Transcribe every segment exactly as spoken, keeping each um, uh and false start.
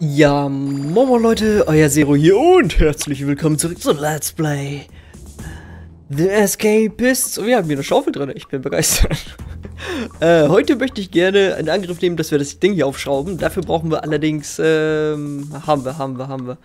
Ja, Momo Leute, euer Zero hier und herzlich willkommen zurück zu Let's Play The Escapists. Und wir haben hier eine Schaufel drin, ich bin begeistert. äh, heute möchte ich gerne einen Angriff nehmen, dass wir das Ding hier aufschrauben. Dafür brauchen wir allerdings, ähm, haben wir, haben wir, haben wir.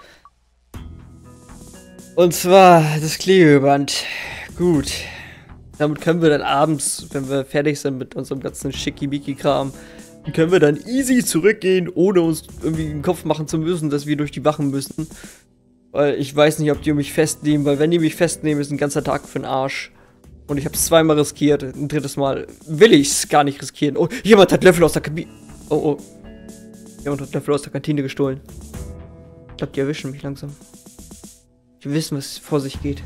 Und zwar das Klebeband. Gut. Damit können wir dann abends, wenn wir fertig sind mit unserem ganzen Schickimicki-Kram, können wir dann easy zurückgehen, ohne uns irgendwie den Kopf machen zu müssen, dass wir durch die Wachen müssen. Weil ich weiß nicht, ob die mich festnehmen, weil wenn die mich festnehmen, ist ein ganzer Tag für den Arsch. Und ich habe es zweimal riskiert, ein drittes Mal will ich es gar nicht riskieren. Oh, jemand hat Löffel aus der Kabine. Oh, oh. Jemand hat Löffel aus der Kantine gestohlen. Ich glaube, die erwischen mich langsam. Die wissen, was vor sich geht.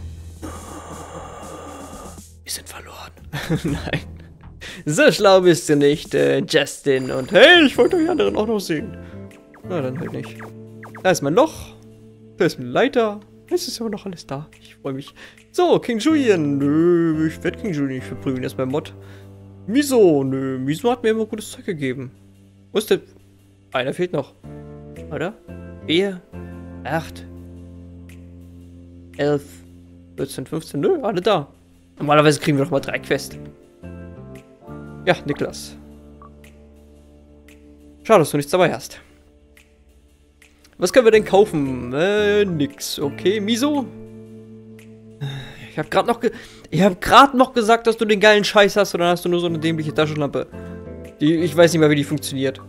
Wir sind verloren. Nein. So schlau bist du nicht, äh, Justin. Und hey, ich wollte euch anderen auch noch sehen. Na, dann halt nicht. Da ist mein Loch. Da ist eine Leiter. Es ist aber noch alles da. Ich freue mich. So, King Julian. Nö, ich werde King Julian nicht verprügeln. Erstmal Mod. Miso. Nö, Miso hat mir immer gutes Zeug gegeben. Wo ist der? Einer fehlt noch. Oder? Vier. Acht. Elf. vierzehn, fünfzehn. Nö, alle da. Normalerweise kriegen wir noch mal drei Quests. Ja, Niklas. Schade, dass du nichts dabei hast. Was können wir denn kaufen? Äh, nix. Okay, Miso? Ich habe gerade noch ge Ich habe gerade noch gesagt, dass du den geilen Scheiß hast, und dann hast du nur so eine dämliche Taschenlampe. Die, ich weiß nicht mal, wie die funktioniert.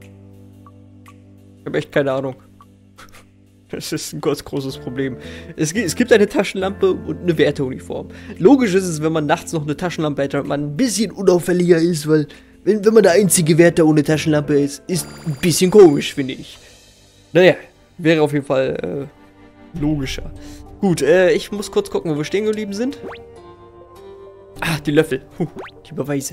Ich habe echt keine Ahnung. Das ist ein ganz großes Problem. Es, es gibt eine Taschenlampe und eine Wärteruniform. Logisch ist es, wenn man nachts noch eine Taschenlampe hat, damit man ein bisschen unauffälliger ist, weil wenn, wenn man der einzige Wärter ohne Taschenlampe ist, ist ein bisschen komisch, finde ich. Naja, wäre auf jeden Fall äh, logischer. Gut, äh, ich muss kurz gucken, wo wir stehen geblieben sind. Ah, die Löffel. Huh, die Beweise.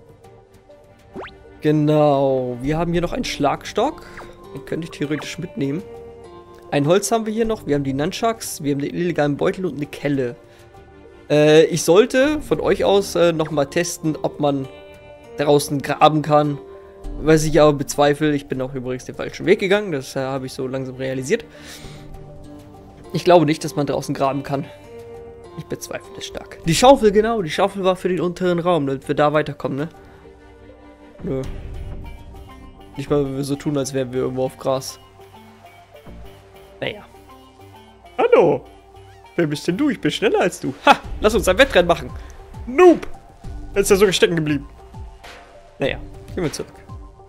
Genau, wir haben hier noch einen Schlagstock. Den könnte ich theoretisch mitnehmen. Ein Holz haben wir hier noch, wir haben die Nunchucks, wir haben den illegalen Beutel und eine Kelle. Äh, ich sollte von euch aus äh, nochmal testen, ob man draußen graben kann. Was ich aber bezweifle. Ich bin auch übrigens den falschen Weg gegangen, das äh, habe ich so langsam realisiert. Ich glaube nicht, dass man draußen graben kann. Ich bezweifle das stark. Die Schaufel, genau, die Schaufel war für den unteren Raum, damit wir da weiterkommen, ne? Nö. Nicht mal, wenn wir so tun, als wären wir irgendwo auf Gras. Naja. Hallo! Wer bist denn du? Ich bin schneller als du. Ha! Lass uns ein Wettrennen machen! Noob! Jetzt ist er sogar stecken geblieben. Naja, gehen wir zurück.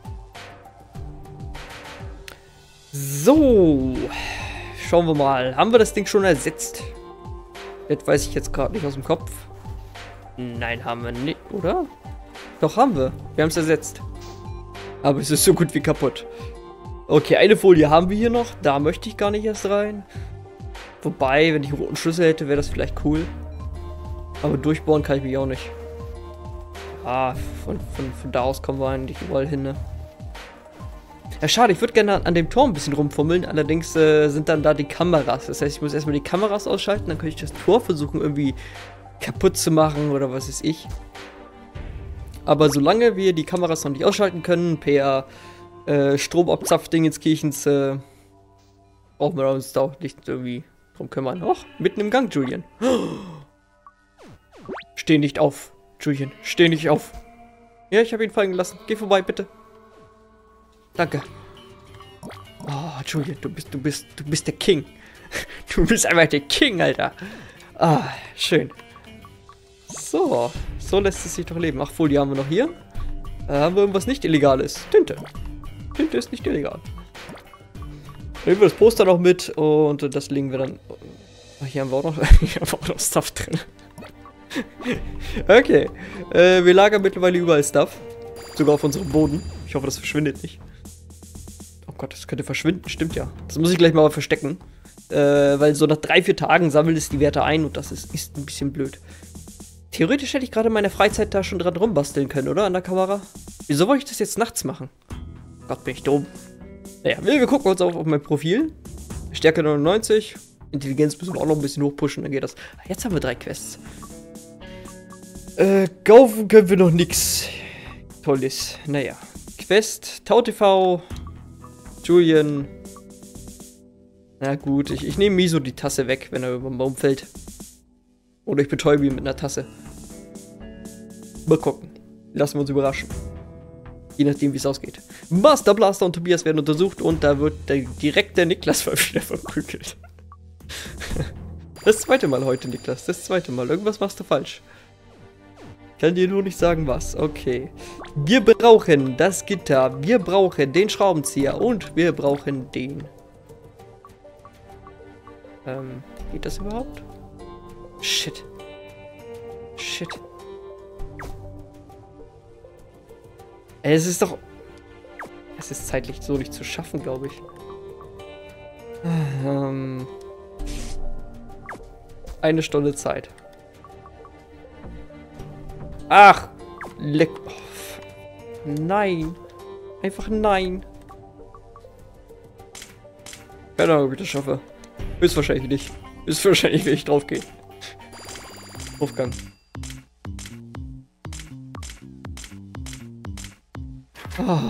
So. Schauen wir mal. Haben wir das Ding schon ersetzt? Das weiß ich jetzt gerade nicht aus dem Kopf. Nein, haben wir nicht, oder? Doch, haben wir. Wir haben es ersetzt. Aber es ist so gut wie kaputt. Okay, eine Folie haben wir hier noch. Da möchte ich gar nicht erst rein. Wobei, wenn ich einen roten Schlüssel hätte, wäre das vielleicht cool. Aber durchbohren kann ich mich auch nicht. Ah, von, von, von da aus kommen wir eigentlich überall hin, ne? Ja, schade, ich würde gerne an dem Tor ein bisschen rumfummeln. Allerdings äh, sind dann da die Kameras. Das heißt, ich muss erstmal die Kameras ausschalten. Dann könnte ich das Tor versuchen, irgendwie kaputt zu machen oder was weiß ich. Aber solange wir die Kameras noch nicht ausschalten können, per Äh, Stromabzapfding ins Kirchens, äh, brauchen wir uns da auch nicht irgendwie drum kümmern. Och, mitten im Gang, Julian. Steh nicht auf, Julian, steh nicht auf. Ja, ich habe ihn fallen gelassen. Geh vorbei, bitte. Danke. Oh, Julian, du bist, du bist, du bist der King. Du bist einfach der King, Alter. Ah, schön. So, so lässt es sich doch leben. Ach, Folie haben wir noch hier. Äh, haben wir irgendwas nicht Illegales? Tinte. Tinte ist nicht illegal. Nehmen wir das Poster noch mit und das legen wir dann. Oh, hier haben wir auch noch, hier haben wir auch noch Stuff drin. Okay. Äh, wir lagern mittlerweile überall Stuff. Sogar auf unserem Boden. Ich hoffe, das verschwindet nicht. Oh Gott, das könnte verschwinden, stimmt ja. Das muss ich gleich mal verstecken. Äh, weil so nach drei, vier Tagen sammelt es die Werte ein und das ist, ist ein bisschen blöd. Theoretisch hätte ich gerade in meiner Freizeit da schon dran rumbasteln können, oder? An der Kamera. Wieso wollte ich das jetzt nachts machen? Gott, bin ich dumm. Naja, wir, wir gucken uns auf, auf mein Profil. Stärke neunundneunzig. Intelligenz müssen wir auch noch ein bisschen hochpushen, dann geht das. Jetzt haben wir drei Quests. Äh, kaufen können wir noch nix Tolles. Naja. Quest, TauTV, Julian, Na gut, ich, ich nehme Miso die Tasse weg, wenn er über den Baum fällt. Oder ich betäube ihn mit einer Tasse. Mal gucken. Lassen wir uns überraschen. Je nachdem, wie es ausgeht. Master Blaster und Tobias werden untersucht und da wird der, direkt der Niklas wieder verprügelt. Das zweite Mal heute, Niklas. Das zweite Mal. Irgendwas machst du falsch. Kann dir nur nicht sagen, was. Okay. Wir brauchen das Gitter. Wir brauchen den Schraubenzieher. Und wir brauchen den. Ähm, geht das überhaupt? Shit. Shit. Es ist doch... Es ist zeitlich so nicht zu schaffen, glaube ich. Ähm... Eine Stunde Zeit. Ach! Leck... Oh, nein! Einfach nein! Keine Ahnung, ob ich das schaffe. Höchstwahrscheinlich nicht. Höchstwahrscheinlich will ich draufgehen. Aufgang. Oh.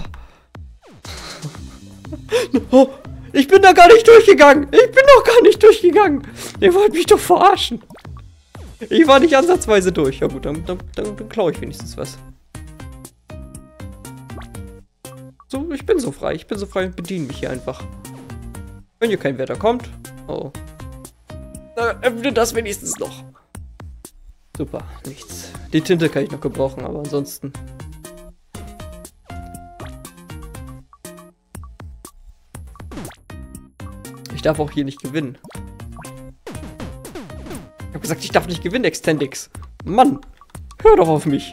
Oh, ich bin da gar nicht durchgegangen. Ich bin doch gar nicht durchgegangen. Ihr wollt mich doch verarschen. Ich war nicht ansatzweise durch. Ja gut, dann, dann, dann, dann klaue ich wenigstens was. So, ich bin so frei. Ich bin so frei und bediene mich hier einfach. Wenn hier kein Wetter kommt. Oh. Dann öffne das wenigstens noch. Super, nichts. Die Tinte kann ich noch gebrauchen, aber ansonsten... Ich darf auch hier nicht gewinnen. Ich habe gesagt, ich darf nicht gewinnen, Extendix. Mann, hör doch auf mich.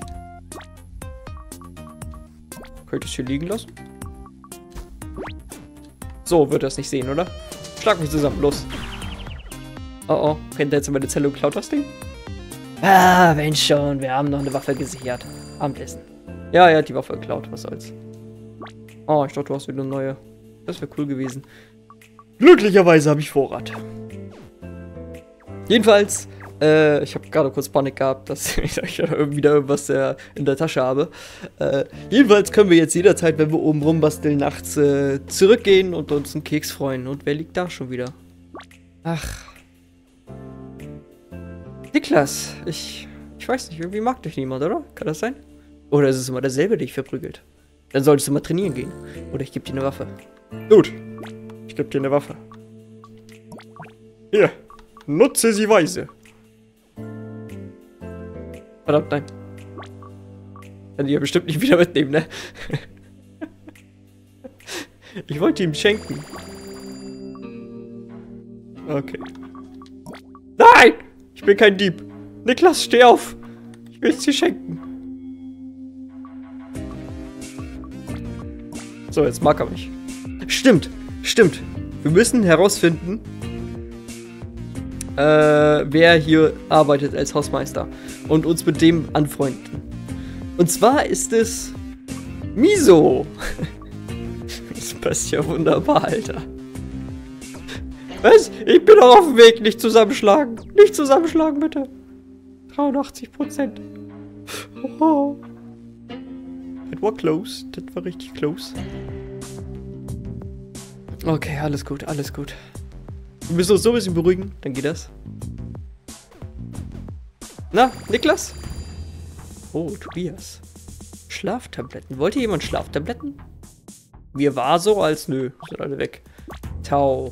Könnt ihr es hier liegen lassen? So wird er es nicht sehen, oder? Schlag mich zusammen, los. Oh oh, rennt er jetzt in meine Zelle und klaut das Ding? Ah, wenn schon, wir haben noch eine Waffe gesichert. Abendessen. Ja, er hat die Waffe geklaut, was soll's. Oh, ich dachte, du hast wieder eine neue. Das wäre cool gewesen. Glücklicherweise habe ich Vorrat. Jedenfalls, äh, ich habe gerade kurz Panik gehabt, dass ich wieder irgendwas äh, in der Tasche habe. Äh, jedenfalls können wir jetzt jederzeit, wenn wir oben rumbasteln, nachts äh, zurückgehen und uns einen Keks freuen. Und wer liegt da schon wieder? Ach. Niklas, ich, ich weiß nicht, irgendwie mag dich niemand, oder? Kann das sein? Oder ist es immer derselbe, der dich verprügelt? Dann solltest du mal trainieren gehen. Oder ich gebe dir eine Waffe. Gut. Ich gebe dir eine Waffe. Hier. Nutze sie weise. Verdammt, nein. Kann die ja bestimmt nicht wieder mitnehmen, ne? Ich wollte ihm schenken. Okay. Nein! Ich bin kein Dieb. Niklas, steh auf. Ich will es dir schenken. So, jetzt mag er mich. Stimmt. Stimmt. Wir müssen herausfinden, äh, wer hier arbeitet als Hausmeister. Und uns mit dem anfreunden. Und zwar ist es Miso. Das passt ja wunderbar, Alter. Was? Ich bin doch auf dem Weg. Nicht zusammenschlagen. Nicht zusammenschlagen, bitte. dreiundachtzig Prozent. Oh. Das war close. Das war richtig close. Okay, alles gut, alles gut. Wir müssen uns so ein bisschen beruhigen, dann geht das. Na, Niklas? Oh, Tobias. Schlaftabletten. Wollte jemand Schlaftabletten? Mir war so, als nö. Sind alle weg. Tau.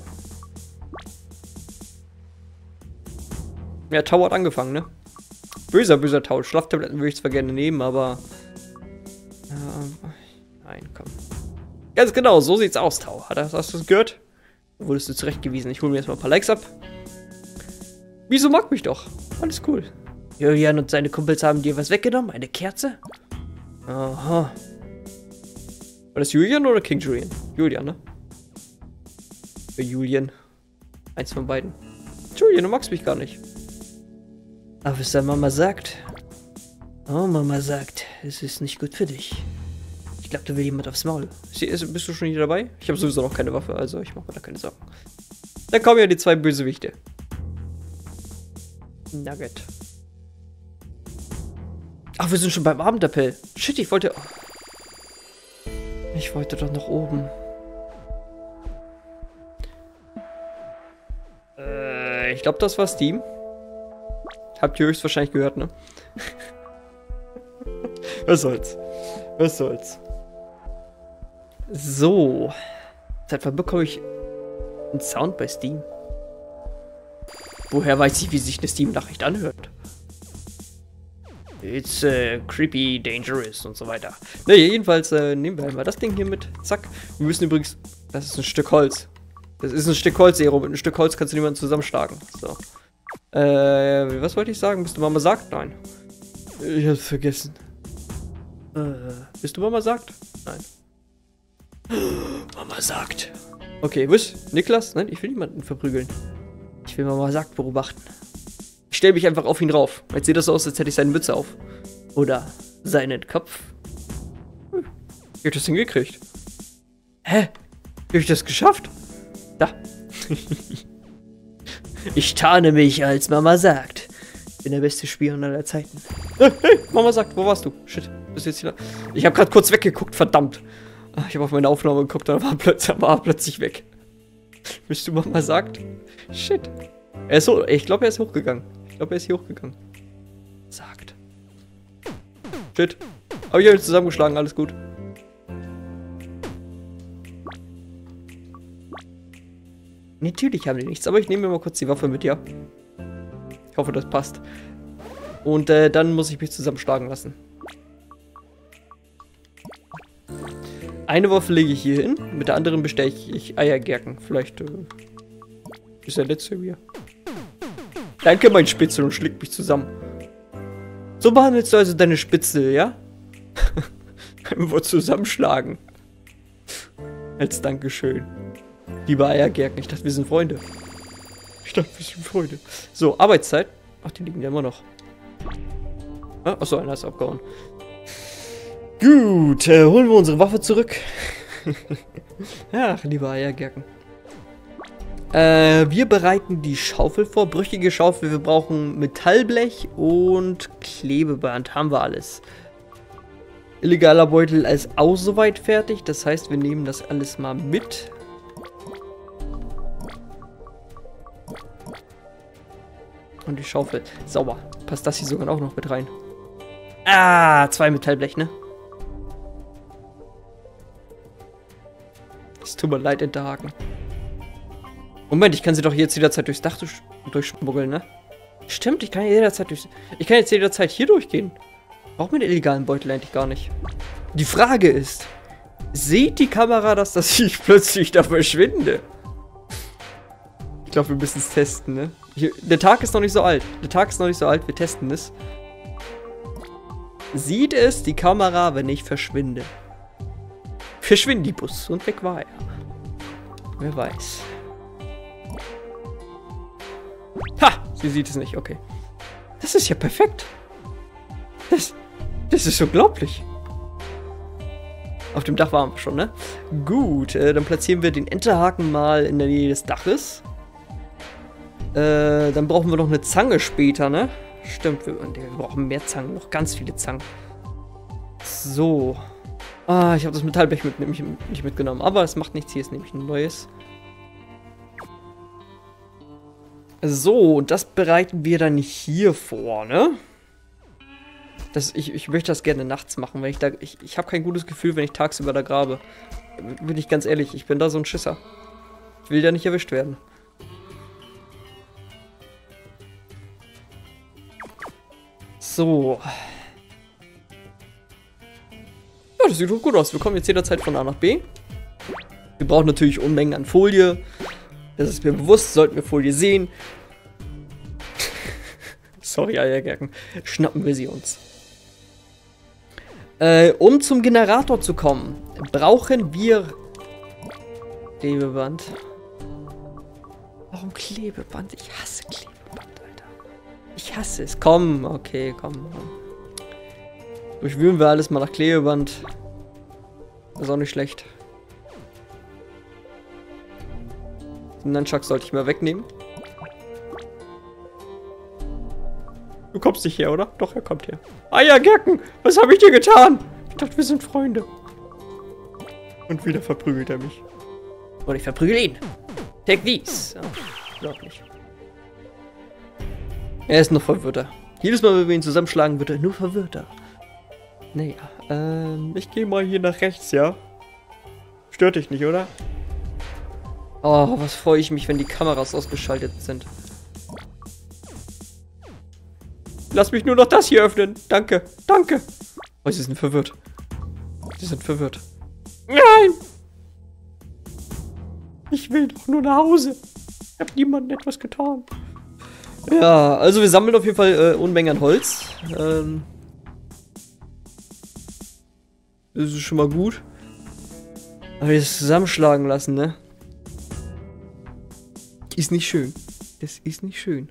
Ja, Tau hat angefangen, ne? Böser, böser Tau. Schlaftabletten würde ich zwar gerne nehmen, aber... Ähm, nein, komm. Ganz genau, so sieht's aus, Tau. Hast du das gehört? Da wurdest du zurechtgewiesen. Ich hole mir jetzt mal ein paar Likes ab. Wieso mag mich doch? Alles cool. Julian und seine Kumpels haben dir was weggenommen? Eine Kerze? Aha. War das Julian oder King Julian? Julian, ne? Für Julian. Eins von beiden. Julian, du magst mich gar nicht. Ach, was deine Mama sagt? Oh, Mama sagt, es ist nicht gut für dich. Ich glaube, da will jemand aufs Maul. Bist du schon hier dabei? Ich habe sowieso noch keine Waffe, also ich mache mir da keine Sorgen. Dann kommen ja die zwei Bösewichte. Nugget. Ach, wir sind schon beim Abendappell. Shit, ich wollte... Ich wollte doch nach oben. Äh, ich glaube, das war Steam. Habt ihr höchstwahrscheinlich gehört, ne? Was soll's? Was soll's? So. Seit wann bekomme ich einen Sound bei Steam? Woher weiß ich, wie sich eine Steam-Nachricht anhört? It's uh, creepy, dangerous und so weiter. Ne, jedenfalls äh, nehmen wir einmal das Ding hier mit. Zack. Wir müssen übrigens... Das ist ein Stück Holz. Das ist ein Stück Holz, Ero. Mit einem Stück Holz kannst du niemanden zusammenschlagen. So. Äh, was wollte ich sagen? Bist du Mama sagt? Nein. Ich hab's vergessen. Äh, bist du Mama sagt? Nein. Mama sagt. Okay, was? Niklas? Nein, ich will niemanden verprügeln. Ich will Mama sagt beobachten. Ich stelle mich einfach auf ihn rauf. Jetzt sieht das so aus, als hätte ich seine Mütze auf. Oder seinen Kopf. Hm. Wie hab ich das hingekriegt? Hä? Wie hab ich das geschafft? Da. Ich tarne mich, als Mama sagt. Bin der beste Spion aller Zeiten. Hey, hey, Mama sagt, wo warst du? Shit, bist du jetzt hier? Ich habe gerade kurz weggeguckt, verdammt. Ich habe auf meine Aufnahme geguckt, da war plötzlich, war plötzlich weg. Bist du Mama sagt? Shit. Er ist so, ich glaube, er ist hochgegangen. Ich glaube, er ist hier hochgegangen. Sagt. Shit. Aber ich habe ihn zusammengeschlagen, alles gut. Natürlich haben die nichts, aber ich nehme mir mal kurz die Waffe mit, ja. Ich hoffe, das passt. Und äh, dann muss ich mich zusammenschlagen lassen. Eine Waffe lege ich hier hin, mit der anderen besteche ich Eiergerken. Vielleicht äh, ist der letzte hier. Danke, mein Spitzel, und schlägt mich zusammen. So behandelst du also deine Spitzel, ja? Können wir zusammenschlagen. Als Dankeschön. Liebe Eiergerken, ich dachte, wir sind Freunde. Ich dachte, wir sind Freunde. So, Arbeitszeit. Ach, die liegen ja immer noch. Ah, achso, einer ist abgehauen. Gut, äh, holen wir unsere Waffe zurück. Ach, liebe Eiergerken. Äh, wir bereiten die Schaufel vor. Brüchige Schaufel. Wir brauchen Metallblech und Klebeband. Haben wir alles. Illegaler Beutel ist auch soweit fertig. Das heißt, wir nehmen das alles mal mit. Und die Schaufel. Sauber. Passt das hier sogar auch noch mit rein. Ah, zwei Metallblech, ne? Es tut mir leid, Enterhaken. Moment, ich kann sie doch jetzt jederzeit durchs Dach durch, durchschmuggeln, ne? Stimmt, ich kann jederzeit durch... Ich kann jetzt jederzeit hier durchgehen. Braucht man den illegalen Beutel eigentlich gar nicht. Die Frage ist, sieht die Kamera das, dass ich plötzlich da verschwinde? Ich glaube, wir müssen es testen, ne? Hier, der Tag ist noch nicht so alt. Der Tag ist noch nicht so alt, wir testen es. Sieht es die Kamera, wenn ich verschwinde? Verschwinde die Bus und weg war er. Wer weiß. Ha! Sie sieht es nicht, okay. Das ist ja perfekt. Das, das ist unglaublich. Auf dem Dach waren wir schon, ne? Gut, äh, dann platzieren wir den Enterhaken mal in der Nähe des Daches. Äh, dann brauchen wir noch eine Zange später, ne? Stimmt, wir, wir brauchen mehr Zangen, noch ganz viele Zangen. So. Ah, ich habe das Metallblech mit, nämlich nicht mitgenommen, aber es macht nichts, hier ist nämlich ein neues. So, das bereiten wir dann hier vor, ne? Das, ich, ich möchte das gerne nachts machen, weil ich da... Ich, ich habe kein gutes Gefühl, wenn ich tagsüber da grabe. Bin ich ganz ehrlich, ich bin da so ein Schisser. Ich will da nicht erwischt werden. So. Ja, das sieht doch gut aus. Wir kommen jetzt jederzeit von A nach B. Wir brauchen natürlich Unmengen an Folie. Das ist mir bewusst, sollten wir Folie sehen. Sorry, Eiergerken. Schnappen wir sie uns. Äh, um zum Generator zu kommen, brauchen wir Klebeband. Warum Klebeband? Ich hasse Klebeband, Alter. Ich hasse es. Komm, okay, komm. Durchwühlen wir alles mal nach Klebeband. Das ist auch nicht schlecht. Den Nunchuck sollte ich mal wegnehmen. Du kommst nicht her, oder? Doch, er kommt her. Eiergerken, was habe ich dir getan? Ich dachte, wir sind Freunde. Und wieder verprügelt er mich. Und ich verprügel ihn. Take these. Oh, glaub nicht. Er ist noch verwirrter. Jedes Mal, wenn wir ihn zusammenschlagen, wird er nur verwirrter. Naja, ähm, ich gehe mal hier nach rechts, ja? Stört dich nicht, oder? Oh, was freue ich mich, wenn die Kameras ausgeschaltet sind. Lass mich nur noch das hier öffnen. Danke, danke. Oh, sie sind verwirrt. Sie sind verwirrt. Nein! Ich will doch nur nach Hause. Ich habe niemandem etwas getan. Ja, also wir sammeln auf jeden Fall äh, Unmengen an Holz. Ähm, das ist schon mal gut. Aber wir das zusammenschlagen lassen, ne? Ist nicht schön. Das ist nicht schön.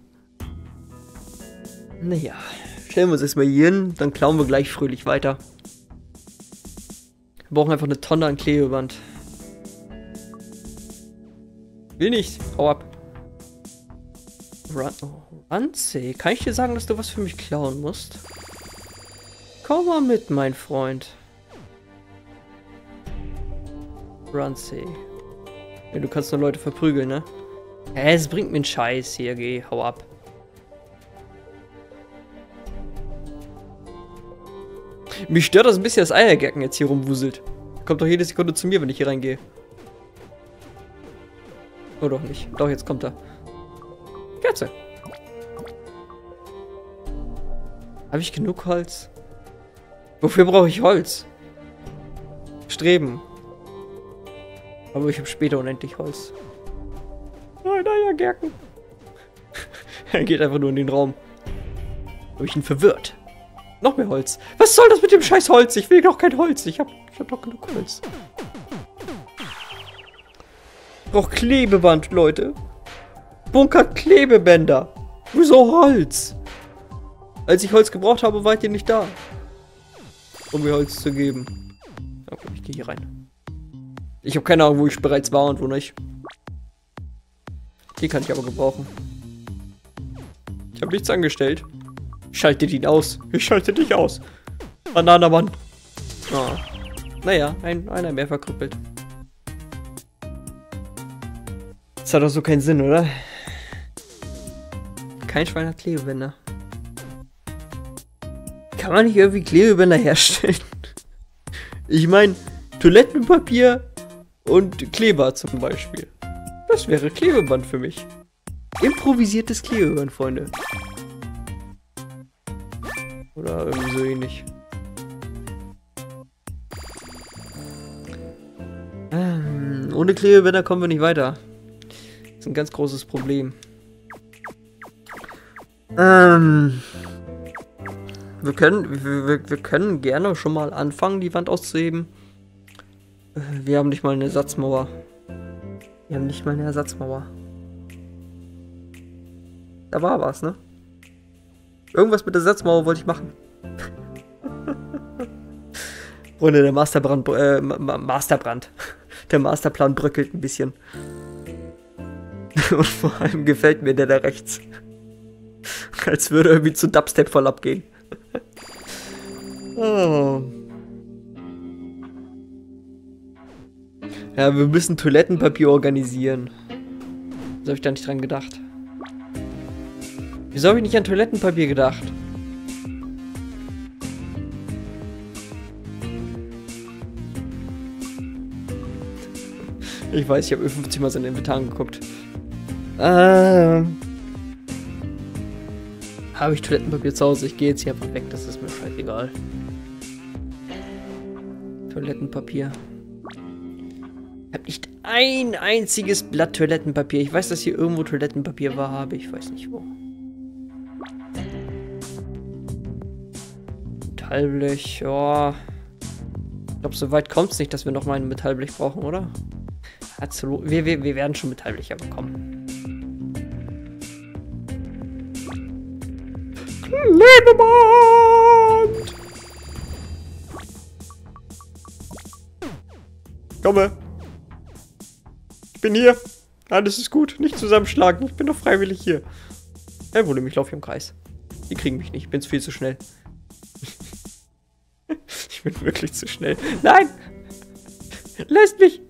Naja, stellen wir uns erstmal hier hin, dann klauen wir gleich fröhlich weiter. Wir brauchen einfach eine Tonne an Klebeband. Will nicht. Hau ab. Run oh, Runze, kann ich dir sagen, dass du was für mich klauen musst? Komm mal mit, mein Freund. Runze. Ja, du kannst nur Leute verprügeln, ne? Ja, es bringt mir einen Scheiß hier, geh, hau ab. Mich stört das ein bisschen, dass Eiergerken jetzt hier rumwuselt. Kommt doch jede Sekunde zu mir, wenn ich hier reingehe. Oh, doch nicht. Doch, jetzt kommt er. Kerze. Habe ich genug Holz? Wofür brauche ich Holz? Streben. Aber ich habe später unendlich Holz. Nein, Eiergerken. Er geht einfach nur in den Raum. Habe ich ihn verwirrt. Noch mehr Holz. Was soll das mit dem scheiß Holz? Ich will doch kein Holz. Ich hab, ich hab doch genug Holz. Ich brauch Klebeband, Leute. Bunker Klebebänder. Wieso Holz? Als ich Holz gebraucht habe, wart ihr nicht da. Um mir Holz zu geben. Okay, ich gehe hier rein. Ich habe keine Ahnung, wo ich bereits war und wo nicht. Die kann ich aber gebrauchen. Ich habe nichts angestellt. Schalte ihn aus. Ich schalte dich aus. Bananamann. Oh. Naja, ein, einer mehr verkrüppelt. Das hat doch so keinen Sinn, oder? Kein Schwein hat Klebebänder. Kann man nicht irgendwie Klebebänder herstellen? Ich meine, Toilettenpapier und Kleber zum Beispiel. Das wäre Klebeband für mich. Improvisiertes Klebeband, Freunde. Oder irgendwie so ähnlich. Ähm, ohne Klebebänder kommen wir nicht weiter. Das ist ein ganz großes Problem. Ähm, wir können, wir, wir können gerne schon mal anfangen, die Wand auszuheben. Wir haben nicht mal eine Ersatzmauer. Wir haben nicht mal eine Ersatzmauer. Da war was, ne? Irgendwas mit der Ersatzmauer wollte ich machen. Freunde, der Masterbrand, äh, Ma Masterbrand. Der Masterplan bröckelt ein bisschen. Und vor allem gefällt mir der da rechts. Als würde irgendwie zu Dubstep voll abgehen. Oh. Ja, wir müssen Toilettenpapier organisieren. Wieso habe ich da nicht dran gedacht? Wieso habe ich nicht an Toilettenpapier gedacht? Ich weiß, ich habe fünfzig Mal sein Inventar angeguckt. Ähm. Habe ich Toilettenpapier zu Hause? Ich gehe jetzt hier einfach weg, das ist mir scheißegal. Toilettenpapier. Ich habe nicht ein einziges Blatt Toilettenpapier. Ich weiß, dass hier irgendwo Toilettenpapier war, aber ich weiß nicht wo. Metallblech, ja. Ich glaube, so weit kommt es nicht, dass wir noch mal ein Metallblech brauchen, oder? Absolut. Wir, wir, wir werden schon Metallblecher bekommen. Klebeband! Komme! Ich bin hier! Alles ist gut, nicht zusammenschlagen, ich bin doch freiwillig hier. Kein Problem, ich laufe hier im Kreis. Die kriegen mich nicht, ich bin viel zu schnell. Ich bin wirklich zu schnell. Nein! Lässt mich!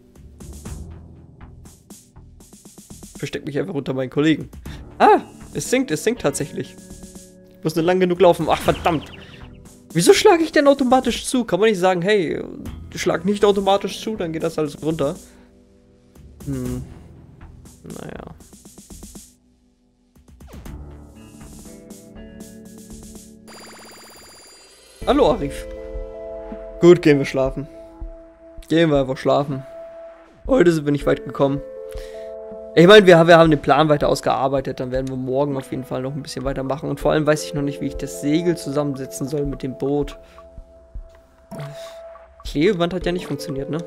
Versteck mich einfach unter meinen Kollegen. Ah, es sinkt, es sinkt tatsächlich. Muss nur lang genug laufen. Ach, verdammt. Wieso schlage ich denn automatisch zu? Kann man nicht sagen, hey, schlag nicht automatisch zu, dann geht das alles runter. Hm. Naja. Hallo, Arif. Gut, gehen wir schlafen. Gehen wir einfach schlafen. Heute sind wir nicht weit gekommen. Ich meine, wir, wir haben den Plan weiter ausgearbeitet. Dann werden wir morgen auf jeden Fall noch ein bisschen weitermachen. Und vor allem weiß ich noch nicht, wie ich das Segel zusammensetzen soll mit dem Boot. Klebeband hat ja nicht funktioniert, ne?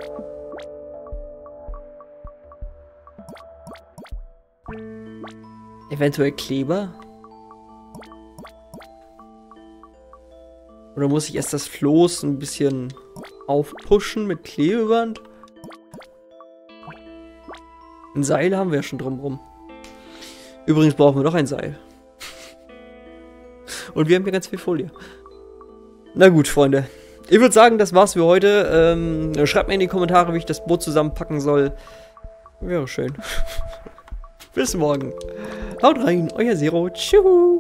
Eventuell Kleber? Oder muss ich erst das Floß ein bisschen aufpushen mit Klebeband? Ein Seil haben wir ja schon drumrum. Übrigens brauchen wir noch ein Seil. Und wir haben hier ganz viel Folie. Na gut, Freunde. Ich würde sagen, das war's für heute. Ähm, schreibt mir in die Kommentare, wie ich das Boot zusammenpacken soll. Wäre schön. Bis morgen. Haut rein, euer Zero. Tschüss.